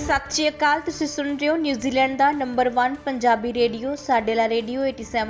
सत श्री अकाल। तुसीं सुन रहे हो न्यूजीलैंड का नंबर 1 पंजाबी रेडियो साडेला रेडियो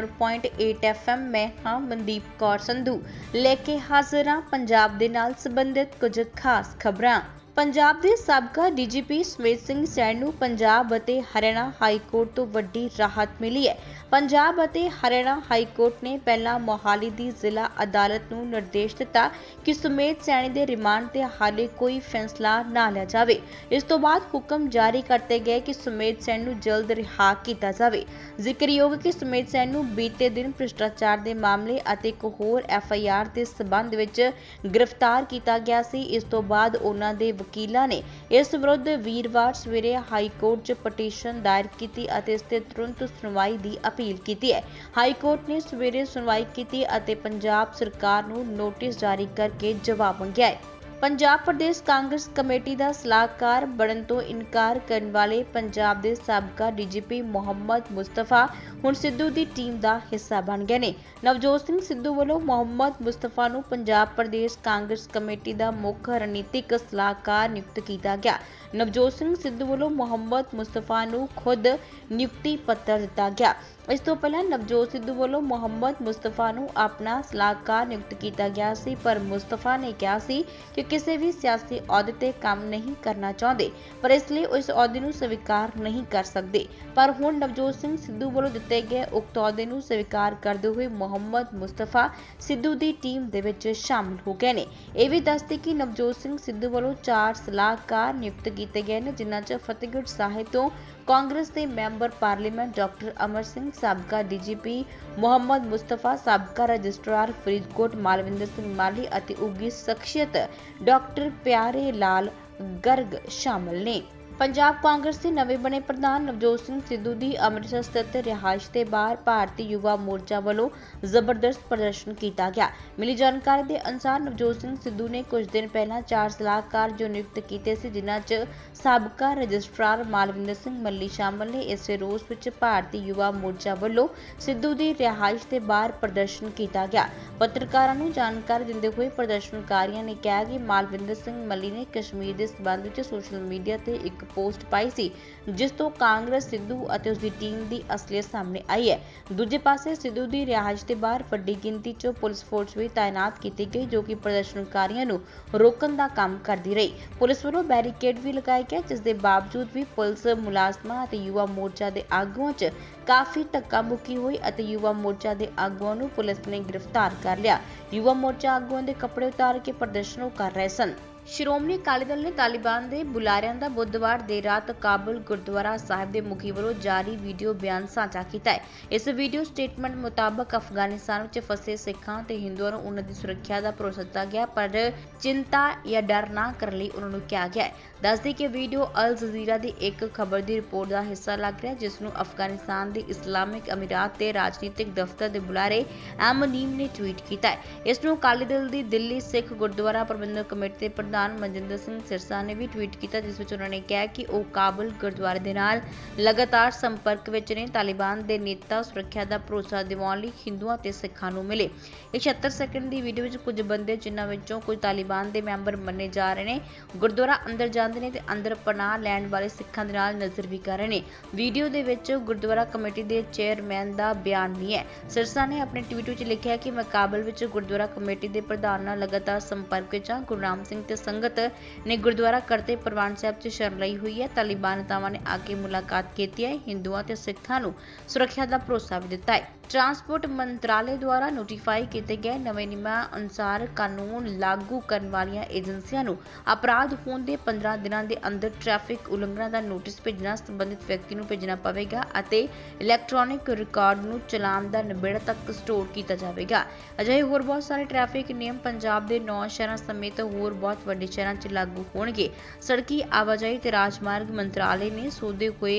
87.8 FM। मैं हाँ मनदीप कौर संधू लेके हाजिर हाँ पंजाब दे नाल संबंधित कुछ खास खबरां। पंजाब के साबका डीजीपी सुमेध सिंह सैन नूं पंजाब अते हरियाणा हाईकोर्ट तो वड्डी राहत मिली है। पंजाब अते हरियाणा हाईकोर्ट ने पहला मोहाली की जिला अदालत नूं निर्देश दिता कि सुमेध सैनी के रिमांड ते हाले कोई फैसला ना लिया जाए। इस तो बाद हुक्म जारी करते गए कि सुमेध सैन नूं जल्द रिहा किया जाए। जिक्रयोग कि सुमेध सैन नूं बीते दिन भ्रष्टाचार के मामले अते एक होर FIR के संबंध विच गिरफ्तार किया गया सी। इस तो बाद उन्हां दे वकीलां ने इस विरुद्ध वीरवार सवेरे हाईकोर्ट च पटीशन दायर की अते इस ते तुरंत सुनवाई की अपील की है। हाईकोर्ट ने सवेरे सुनवाई की अते पंजाब सरकार नूं नोटिस जारी करके जवाब मंग्या है। पंजाब प्रदेश कांग्रेस कमेटी का सलाहकार बनने तो इनकार करने वाले पंजाब के साबका डीजीपी मुहम्मद मुस्तफा हुण सिद्धू की टीम का हिस्सा बन गए ने। नवजोत सिंह सिद्धू वालों मुहम्मद मुस्तफा नूं पंजाब प्रदेश कांग्रेस कमेटी का मुख्य रणनीतिक सलाहकार नियुक्त किया गया। नवजोत सिंह सिद्धू वालों मुहम्मद मुस्तफा नूं खुद नियुक्ति पत्र दिता गया। इस तो पहला नवजोत सिद्धू वालों मुहम्मद मुस्तफा नूं अपना सलाहकार नियुक्त किया गया सी, पर मुस्तफा ने कहा सी कि किसी भी सियासी अहुदे ते काम नहीं करना चाहते, पर इसलिए उस अहुदे नूं स्वीकार नहीं कर सकते। पर हुण नवजोत सिंह सिद्धू वालों दिते गए उक्त अहुदे नूं स्वीकार करते हुए मुहम्मद मुस्तफा सिद्धू की टीम दे विच शामिल हो गए ने। यह भी दसदे कि नवजोत सिंह सिद्धू वालों 4 सलाहकार नियुक्त किए गए ने, जिन्हां च फतेहगढ़ साहिब तो कांग्रेस के member parliament doctor Amar Singh, साबका डीजीपी मुहम्मद मुस्तफा, साबका रजिस्ट्रार फरीदकोट मालविंदर सिंह माली अते उगी शख्सियत डॉक्टर प्यारे लाल गर्ग शामिल ने। पंजाब कांग्रेस के नवे बने प्रधान नवजोत सिंह सिद्धू की अमृतसर स्थित रिहाइश के बाहर भारतीय युवा मोर्चा वालों जबरदस्त प्रदर्शन किया गया। मिली जानकारी के अनुसार नवजोत सिंह सिद्धू ने कुछ दिन पहला 4 सलाहकार जो नियुक्त किए थे, जिन्हां च साबका रजिस्ट्रार मालविंदर सिंह मल्ली शामिल ने। इस रोस विच भारतीय युवा मोर्चा वालों सिद्धू की रिहाइश के बाहर प्रदर्शन किया गया। पत्रकारों को जानकारी देते हुए प्रदर्शनकारियों ने कहा कि मालविंदर सिंह मल्ली ने कश्मीर के संबंध में सोशल मीडिया से एक पोस्ट पाई सी, जिस तो कांग्रेस सिद्धू और उसकी टीम की असलियत सामने आई है। दूजे पासे सिद्धू की रिहाइश के बाहर वड्डी गिनती च पुलिस फोर्स भी तैनात की गई, जो कि प्रदर्शनकारियों को रोकने का काम करती रही। पुलिस वालों बैरीकेड भी लगाए गए, जिसके बावजूद भी पुलिस मुलाजमां और युवा मोर्चा के आगुआं च काफ़ी धक्का मुक्की हुई और युवा मोर्चा के आगुआं नूं पुलिस ने गिरफ्तार कर लिया। युवा मोर्चा आगुआं के कपड़े उतार के प्रदर्शन कर रहे सन। श्रोमणी अकाली दल ने तालिबान के बुलारियां का बुधवार देर रात काबुल गुरुद्वारा साहिब के मुखी वालों जारी वीडियो बयान साझा किया है। इस वीडियो स्टेटमेंट मुताबक अफगानिस्तान में फंसे सिखां ते हिंदुओं को उन्होंने सुरक्षा का भरोसा दिता गया, पर चिंता या डर ना करने लिए उन्होंने कहा गया है। दस दी कि वीडियो अल जजीरा की एक खबर की रिपोर्ट का हिस्सा लग रहा है, जिसनों अफगानिस्तान के इस्लामिक अमीरात के राजनीतिक दफ्तर के बुलारे एमनीम ने ट्वीट किया है। इसनों अकाली दल की दिल्ली सिख गुरुद्वारा प्रबंधक कमेटी के प्रधान मनजिंदर सिंह सिरसा ने भी ट्वीट किया, जिस विच उन्होंने कहा कि वह काबुल गुरुद्वारे के नाल लगातार संपर्क विच ने। तालिबान के नेता सुरक्षा का भरोसा दिवाउण लई हिंदुओं ते सिखां नूं मिले। 76 सैकंड की वीडियो में कुछ बंदे, जिन्हां विचों कुछ तालिबान के मैंबर मन्ने जा रहे हैं, गुरुद्वारा अंदर जाते हैं ते अंदर पनाह लैण वाले सिखां दे नाल नज़र भी कर रहे हैं। वीडियो दे विच गुरुद्वारा कमेटी के चेयरमैन का बयान नहीं है। सिरसा ने अपने ट्वीट में लिखा कि मैं काबुल विच गुरुद्वारा कमेटी के प्रधान नाल लगातार संपर्क विच हां। गुरु नाम सिंह ते संगत ने गुरुद्वारा करते परवान साहब च शरण लई हुई है। तालिबान नेतावां ने आके मुलाकात की है, हिंदुओं ते सिखां नूं सुरक्षा का भरोसा भी दिता है। ट्रांसपोर्ट मंत्रालय द्वारा नोटिफाई किए गए नवे नियमां अनुसार कानून लागू करने वाली एजेंसियां नूं अपराध होने के 15 दिनों के अंदर ट्रैफिक उल्लंघना का नोटिस भेजना संबंधित व्यक्ति को भेजना पवेगा और इलैक्ट्रॉनिक रिकॉर्ड नूं चलान का निबेड़ा तक स्टोर किया जाएगा। अजिहे होर बहुत सारे ट्रैफिक नियम पंजाब के 9 शहरों समेत होर बहुत वड्डे शहरों च लागू होणगे। सड़की आवाजाही ते राजमार्ग मंत्रालय ने सौदे हुए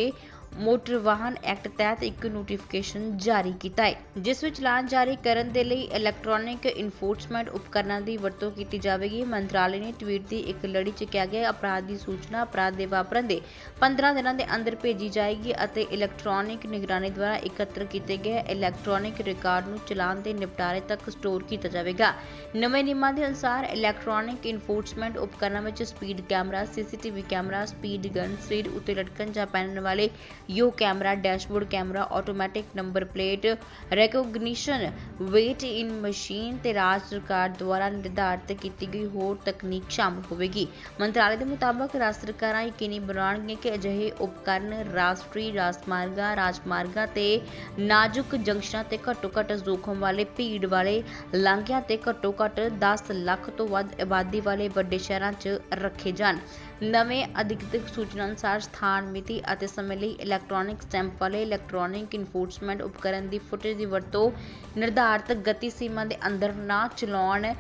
मोटर वाहन एक्ट तहत एक नोटिफिकेशन जारी किया है, जिस विच चलान जारी करने के लिए इलैक्ट्रॉनिक इनफोर्समेंट उपकरणों की वरतों की जाएगी। मंत्रालय ने ट्वीट की एक लड़ी च कहा गया अपराध की सूचना अपराध के वापरन के 15 दिनों के अंदर भेजी जाएगी और इलैक्ट्रॉनिक निगरानी द्वारा एकत्र किए गए इलैक्ट्रॉनिक रिकॉर्ड को चलान के निपटारे तक स्टोर किया जाएगा। नवे नियमों के अनुसार इलैक्ट्रॉनिक इनफोर्समेंट उपकरणों में speed camera, CCTV camera, speed gun, सिर उत्ते लटकन या पहनने वाले यो camera, dashboard camera, automatic number plate recognition, weight in machine ते राज्य सरकार द्वारा निर्धारित की गई होर तकनीक शामिल होगी। मंत्रालय के मुताबिक राज्य सरकारां यकीनी बनाउणगीਆਂ कि अजिहे उपकरण राष्ट्रीय राजमार्गां ते नाजुक जंक्शनां ते घट्टो घट्ट जोखम वाले भीड़ वाले लांघिਆਂ ते घट्टो घट्ट 10 ਲੱਖ तो वध आबादी वाले वड्डे शहरां 'च रखे जाण। नवें अधिकृत सूचना अनुसार स्थान मिति और समय लिए इलैक्ट्रॉनिक स्टैंप वाले इलैक्ट्रॉनिक इनफोर्समेंट उपकरण की फुटेज की वरतों निर्धारित गति सीमा के अंदर ना चलाउण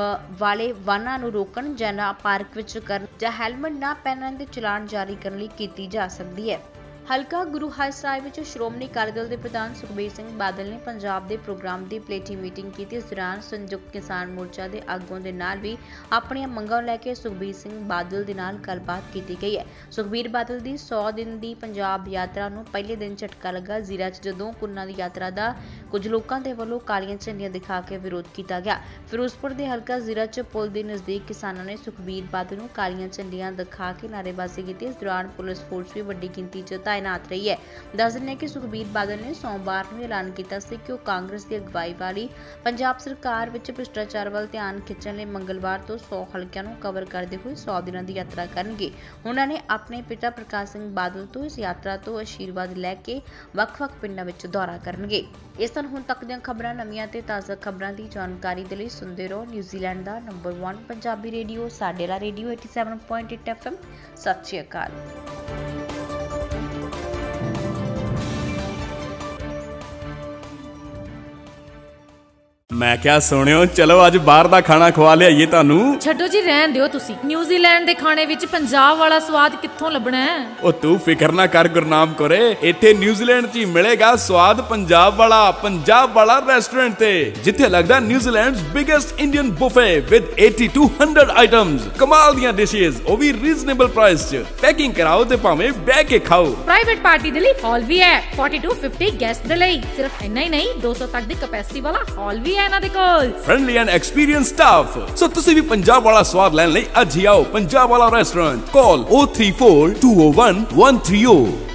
वाले वाहनों को रोकण या ना पार्क विच करन या हैलमेट ना पहनने के चलान जारी करने लई कीती जा सकती है। हलका गुरु हरसाहिब विच श्रोमणी अकाली दल के प्रधान सुखबीर सिंह बादल ने पंजाब के प्रोग्राम की पलेठी मीटिंग की। इस दौरान संयुक्त किसान मोर्चा के आगुओं के नाल भी अपन मंगों लैके सुखबीर सिंह बादल के नाल गलबात की गई है। सुखबीर बादल की 100 दिन की पंजाब यात्रा को पहले दिन झटका लगा जिला जदों कुन्ना की यात्रा का कुछ लोगों के वलों कालियां झंडियां दिखा के विरोध किया गया। फिरोजपुर के हलका जिला च पुल के नज़दीक किसानों ने सुखबीर बादल को कालियां झंडियां दिखा के नारेबाजी की। इस दौरान पुलिस फोर्स भी वड्डी गिनती च तैनात रही है। दस दिन कि सुखबीर बादल ने सोमवार को ऐलान किया कि वह कांग्रेस की अगवाई वाली पंजाब सरकार विच भ्रष्टाचार वाल ध्यान खिंचण लई मंगलवार तो 100 हलकों को कवर करते हुए 100 दिनों की यात्रा करेंगे। उन्होंने अपने पिता प्रकाश सिंह बादल तो इस यात्रा तो आशीर्वाद लैके वख-वख पिंडां विच दौरा करनगे। इस तरह हुण तक दीआं खबरां नवीआं ते ताज़ा खबरां की जानकारी दे लई सुनदे रहो न्यूजीलैंड का नंबर 1 पंजाबी रेडियो साडेला रेडियो 87.8 FM। सत श्री अकाल। मैं क्या सुनियो चलो अज बाहर दा खाना खवा लियाइए तानू। छड्डो जी रहन दियो तुसी। न्यूजीलैंड दे खाने विच पंजाब वाला स्वाद कित्थों लभना है? ओ तू फिकर ना कर गुरनाम करे, इत्थे न्यूजीलैंड च मिलेगा स्वाद पंजाब वाला रेस्टोरेंट ते जिथे लगदा New Zealand's biggest Indian buffet with 80 to 100 items, कमाल दियां डिशेस ओ भी रीजनेबल प्राइस च। पैकिंग कराओ ते भाਵੇਂ बैठ के खाओ। प्राइवेट पार्टी दे लई हॉल भी है, 40 to 50 गेस्ट दे लई। सिर्फ इन्ना ही नहीं 200 तक दी कैपेसिटी वाला हॉल भी है। Friendly and experience staff. So तुसी भी पंजाब वाला स्वाद लैन लई अज ही आओ पंजाब वाला रेस्टोरेंट। कॉल 034 201 130।